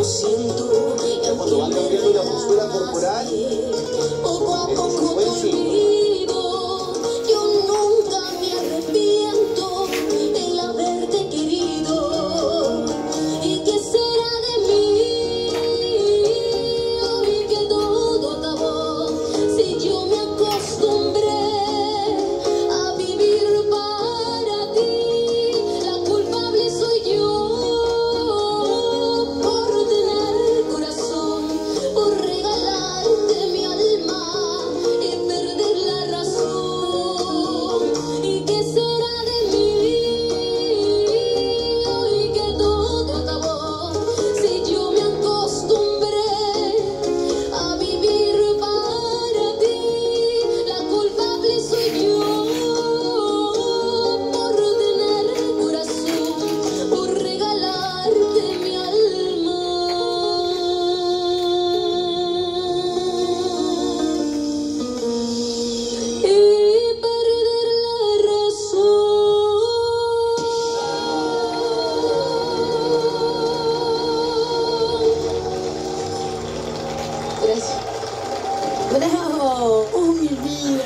siento. Cuando va cambiando la postura corporal, Poco a es un poco buen te síntoma. olvido. Yo nunca me arrepiento el haberte querido. ¿Y qué será de mí hoy que todo acabó? Si yo me acostumbré a vivir para ti, la culpable soy yo por tener corazón, por regalarte mi alma y perder la razón. ¿Y qué será de mí hoy que todo acabó? Si yo me acostumbré a vivir para ti, la culpable soy yo por tener corazón, por regalarte mi alma y perder la razón. Gracias. ¡Bravo! ¡Oh, mi vida!